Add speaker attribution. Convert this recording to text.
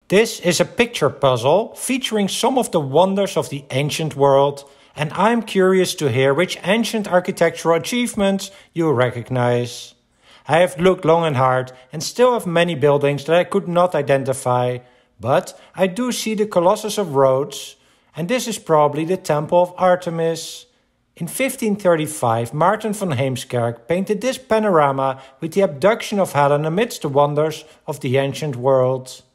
Speaker 1: This is a picture puzzle featuring some of the wonders of the ancient world, and I'm curious to hear which ancient architectural achievements you recognize. I have looked long and hard and still have many buildings that I could not identify, but I do see the Colossus of Rhodes, and this is probably the Temple of Artemis. In 1535, Maerten van Heemskerck painted this panorama with the abduction of Helen amidst the wonders of the ancient world.